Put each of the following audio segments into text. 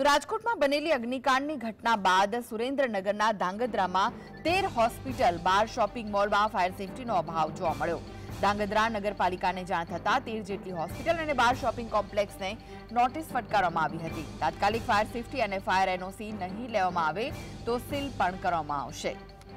તો રાજકોટમાં બનેલી અગ્નિકાંડની ઘટના બાદ સુરેન્દ્રનગરના ધાંગધ્રામાં 13 હોસ્પિટલ, 12 શોપિંગ મોલમાં ફાયર સેફટીનો અભાવ જોવા મળ્યો। ધાંગધ્રા નગરપાલિકાને જાણ થતા 13 જેટલી હોસ્પિટલ અને 12 શોપિંગ કોમ્પ્લેક્સને નોટિસ ફટકારવામાં આવી હતી। તાત્કાલિક ફાયર સેફટી અને ફાયર એનઓસી નહીં લેવામાં આવે તો સીલ પણ કરવામાં આવશે।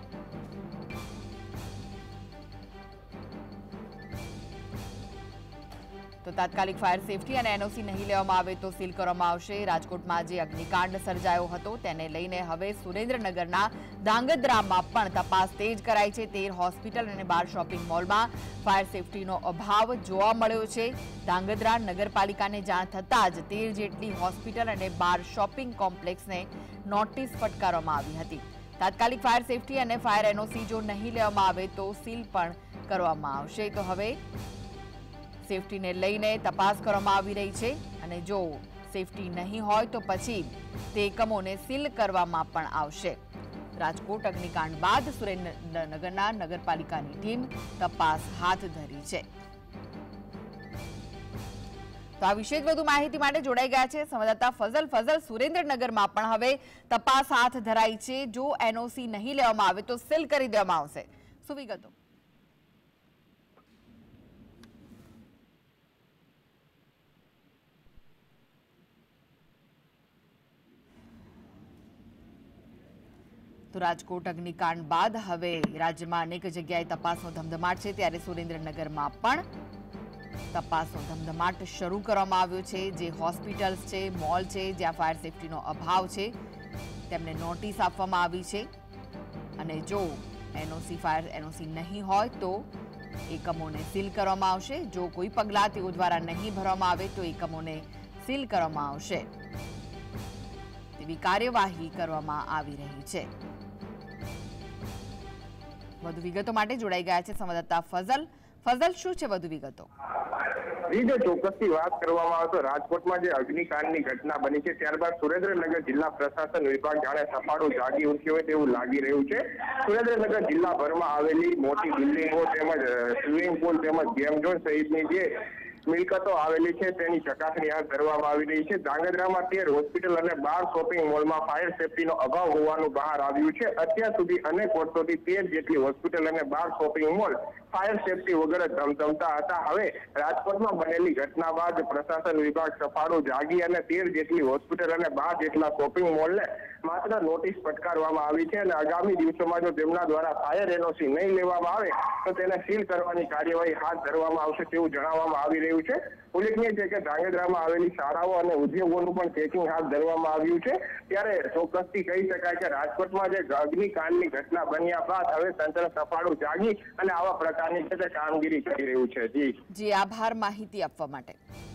તો તાત્કાલિક ફાયર સેફટી અને એનઓસી નહીં લેવામાં આવે તો સીલ કરવામાં આવશે। રાજકોટમાં જે અગ્નિકાંડ સર્જાયો હતો તેને લઈને હવે સુરેન્દ્રનગરના ધાંગધ્રામાં પણ તપાસ તેજ કરાઈ છે। 13 હોસ્પિટલ અને 12 શોપિંગ મોલમાં ફાયર સેફટીનો અભાવ જોવા મળ્યો છે। ધાંગધ્રા નગરપાલિકાને જાણ થતાં જ 13 જેટલી હોસ્પિટલ અને 12 શોપિંગ કોમ્પ્લેક્સને નોટિસ ફટકારવામાં આવી હતી। તાત્કાલિક ફાયર સેફટી અને ફાયર એનઓસી જો નહીં લેવામાં આવે તો સીલ પણ કરવામાં આવશે। તો હવે સેફટીને લઈને તપાસ કરવામાં આવી રહી છે અને જો સેફટી નહીં હોય તો પછી તે એકમોને સીલ કરવામાં પણ આવશે। રાજકોટ અગ્નિકાંડ બાદ સુરેન્દ્રનગરના નગરપાલિકાની ટીમ તપાસ હાથ ધરી છે। તો આ વિશે વધુ માહિતી માટે જોડાઈ ગયા છે સંવાદદાતા ફઝલ। સુરેન્દ્રનગરમાં પણ હવે તપાસ હાથ ધરાઈ છે। જો એનઓસી નહીં લેવામાં આવે તો સીલ કરી દેવામાં આવશે। શું વિગતો? તો રાજકોટ અગ્નિકાંડ બાદ હવે રાજ્યમાં અનેક જગ્યાએ તપાસનો ધમધમાટ છે, ત્યારે સુરેન્દ્રનગરમાં પણ તપાસનો ધમધમાટ શરૂ કરવામાં આવ્યો છે। જે હોસ્પિટલ્સ છે, મોલ છે, જ્યાં ફાયર સેફટીનો અભાવ છે તેમને નોટિસ આપવામાં આવી છે અને જો ફાયર એનઓસી નહીં હોય તો એકમોને સીલ કરવામાં આવશે। જો કોઈ પગલાં તેઓ દ્વારા નહીં ભરવામાં આવે તો એકમોને સીલ કરવામાં આવશે તેવી કાર્યવાહી કરવામાં આવી રહી છે। વધુ વિગતો માટે જોડાઈ ગયા છે સંવાદદાતા ફઝલ, શું છે વધુ વિગતો? જે ચોક્કસથી વાત કરવામાં આવે તો રાજકોટમાં જે અગ્નિકાંડની ઘટના બની છે ત્યારબાદ સુરેન્દ્રનગર જિલ્લા પ્રશાસન વિભાગ જાણે સફાળું જાગી ઉઠ્યું હોય તેવું લાગી રહ્યું છે। સુરેન્દ્રનગર જિલ્લાભરમાં આવેલી મોટી બિલ્ડિંગો તેમજ સ્વિમિંગ પુલ તેમજ ગેમ ઝોન સહિતની જે મિલકતો આવેલી છે તેની ચકાસણી હાથ ધરવામાં આવી રહી છે। ધાંગધ્રામાં 13 હોસ્પિટલ અને 12 શોપિંગ મોલમાં ફાયર સેફટીનો અભાવ હોવાનું બહાર આવ્યું છે। અત્યાર સુધી અનેક વર્ષોથી 13 જેટલી હોસ્પિટલ અને 12 શોપિંગ મોલ ફાયર સેફટી વગર ધમધમતા હતા। હવે રાજકોટમાં બનેલી ઘટના બાદ પ્રશાસન વિભાગ સફાળું જાગી અને 13 જેટલી હોસ્પિટલ અને 12 જેટલા શોપિંગ મોલને માત્ર નોટિસ ફટકારવામાં આવી છે અને આગામી દિવસોમાં જો તેમના દ્વારા ફાયર એનઓસી નહીં લેવામાં આવે તો તેને સીલ કરવાની કાર્યવાહી હાથ ધરવામાં આવશે તેવું જણાવવામાં આવી રહ્યું છે। ઉલ્લેખનીય છે કે ધાંગધ્રામાં આવેલી શાળાઓ અને ઉદ્યોગોનું પણ ચેકિંગ હાથ ધરવામાં આવ્યું છે। ત્યારે ચોક્કસથી કહી શકાય કે રાજકોટમાં જે અગ્નિકાંડની ઘટના બન્યા બાદ હવે તંત્ર સફાળું જાગી અને આવા પ્રકારની કામગીરી કરી રહ્યું છે। જી આભાર માહિતી આપવા માટે।